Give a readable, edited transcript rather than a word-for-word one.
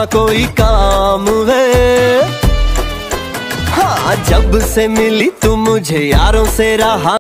ना कोई काम है। हाँ, जब से मिली तू मुझे यारों से रहा